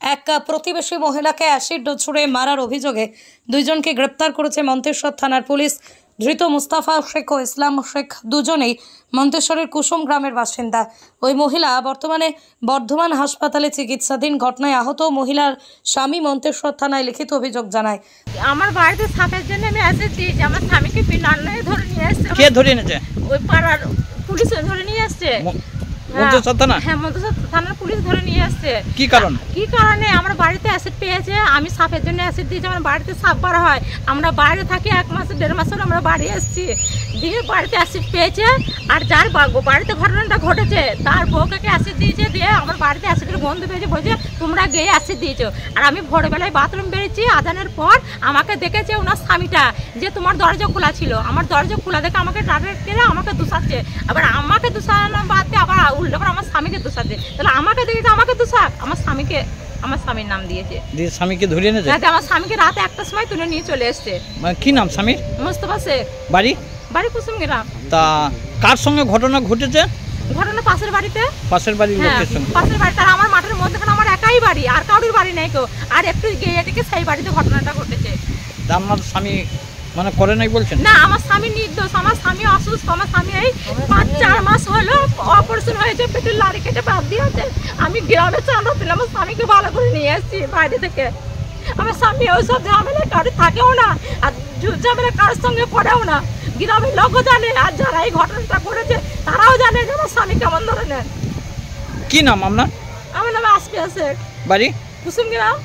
এক প্রতিবেশী মহিলাকে অ্যাসিড ছুঁড়ে মারার অভিযোগে দুইজনকে গ্রেপ্তার করেছে মন্তেশ্বর থানার পুলিশ। ধৃত মুস্তাফা শেখ ও ইসলাম শেখ দুজনেই মন্তেশ্বরের কুসুম গ্রামের বাসিন্দা। ওই মহিলা বর্তমানে বর্ধমান হাসপাতালে চিকিৎসাধীন। ঘটনায় আহত মহিলার স্বামী মন্তেশ্বর থানায় লিখিত অভিযোগ জানায়। আমার বাড়িতে সাপের জন্য আমি অ্যাসিড দিয়েছি। আমার স্বামীকে বিনান্নয়ে ধরে নিয়ে এসেছে। কে ধরে এনেছে? ওই পাড়ার পুলিশ ধরে নিয়ে আসছে। মন্তেশ্বর থানা? হ্যাঁ, মন্তেশ্বর থানার পুলিশ ধরে নিয়ে আসছে। কি কারণে? আমার বাড়িতে অ্যাসিড পেয়েছে। আমি সাপের জন্য অ্যাসিড দিয়েছি। আমার বাড়িতে সাপ বার হয়। আমরা বাইরে থাকি 1 মাস 1.5 মাস হলো আমরা বাড়ি এসেছি। দিয়ে বাড়িতে অ্যাসিড পেয়েছে। আর যার বাড়িতে ঘটনাটা ঘটেছে তার বউকে অ্যাসিড দিয়েছে। দিয়ে আমার বাড়িতে অ্যাসিডের গন্ধ পেয়েছে, বলছে তোমরা গিয়ে অ্যাসিড দিয়েছো। আর আমি ভোরবেলায় বাথরুম বেরিয়েছি, আজানের পর আমাকে দেখেছে ওনার স্বামীটা যে তোমার দরজা খোলা ছিল। আমার দরজা খোলা দেখে আমাকে টার্গেট করে আমাকে দোষাচ্ছে। আবার আমাকে দোষানো বাদ দিয়ে আবার উল্টো করে আমার স্বামীকে দোষাচ্ছে। তাহলে আমাকে দেখেছে আমাকে দোষাক, আমার স্বামীর নাম দিয়েছে। দিয়ে স্বামীকে ধরে এনেছে? রাতে আমার স্বামীকে রাতে 1টার সময় তুলে নিয়ে চলে এসছে। মানে কি নাম স্বামীর? মুস্তাফা শেখ। বাড়ি কুসুম গ্রাম। তা কার সঙ্গে ঘটনা ঘটেছে? ঘটনা পাশের বাড়িতে। পাশের বাড়ির লোকের সঙ্গে? পাশের বাড়ি। তার আমার মাঠের মধ্যখানে আমার একাই বাড়ি, আর কারোর বাড়ি নেই কেউ। আর একটু গিয়ে থেকে সেই বাড়িতে ঘটনাটা ঘটেছে। আপনার স্বামী মানে করে নাই বলছেন? না, আমার স্বামী নির্দোষ। আমার স্বামী অসুস্থ। আমার স্বামী এই 5-4 মাস হলো অপারেশন হয়েছে, পেটের লাড়ি কেটে বাদ দিয়েছে। আমি গ্রামে চাঁদা দিলাম, আমার স্বামীকে ভালো করে নিয়ে এসেছি বাইরে থেকে। আমার স্বামী ওইসব ঝামেলা কারো থাকেও না, আর ঝামেলা কারোর সঙ্গে পড়েও না। গ্রামের লোকও জানে, আর যারা এই ঘটনাটা করেছে তারাও জানে যে আমার স্বামী কেমন ধরনের। কি নাম আপনার? আমার নাম আসফিয়া শেখ। বাড়ি কুসুম গ্রাম।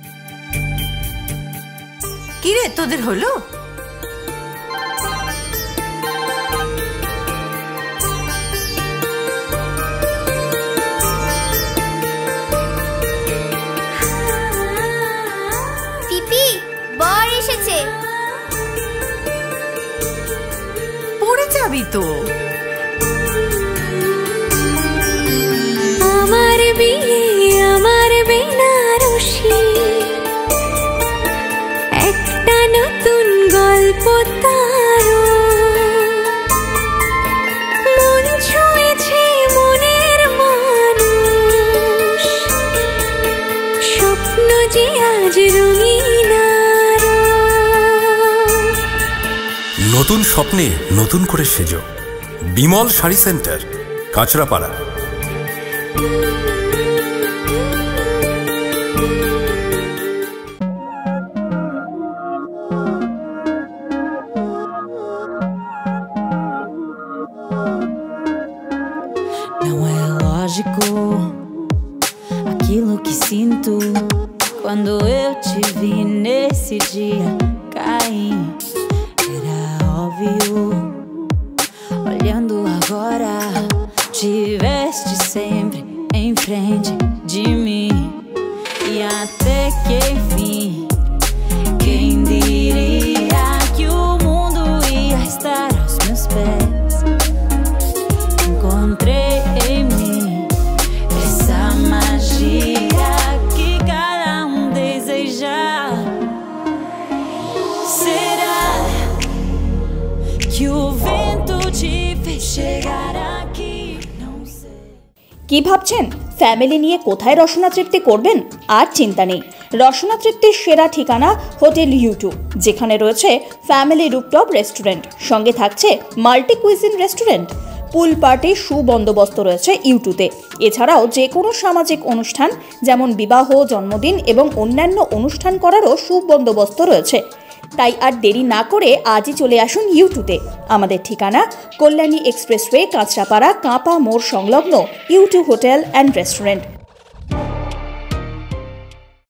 কি রে তোদের হলো? পড়ে যাবি তো। আমার বিয়ে আমার বেনারসি, একটা নতুন গল্প তারও মন ছুঁয়েছে মনের মানুষ, স্বপ্ন যে আজ রঙিন। নতুন স্বপ্নে নতুন করে সেজো। Bimal sari centre, Kanchrapara. Não é lógico aquilo que sinto quando eu te vi nesse dia cair. Era óbvio, olhando agora, tiveste sempre em frente de mim. E até que enfim, quem diria que o mundo ia estar aos meus pés? Encontrei em mim essa magia que cada deseja. Será que o vento te fez chegar aqui? Não sei. কি ভাবছেন family নিয়ে কোথায় রসনা তৃপ্তি করবেন? আর চিন্তা নেই, রসনা তৃপ্তির সেরা ঠিকানা হোটেল ইউ2, যেখানে রয়েছে ফ্যামিলি রুফটপ রেস্টুরেন্ট, সঙ্গে থাকছে মাল্টি কুইজিন রেস্টুরেন্ট। পুল পার্টির সুবন্দোবস্ত রয়েছে ইউ2তে। এছাড়াও যে কোনো সামাজিক অনুষ্ঠান যেমন বিবাহ, জন্মদিন এবং অন্যান্য অনুষ্ঠান করারও সুবন্দোবস্ত রয়েছে। তাই আর দেরি না করে আজই চলে আসুন ইউ2তে। আমাদের ঠিকানা কল্যাণী এক্সপ্রেসওয়ে, কাঁচরাপাড়া, কাঁপা মোড় সংলগ্ন ইউ2 হোটেল অ্যান্ড রেস্টুরেন্ট।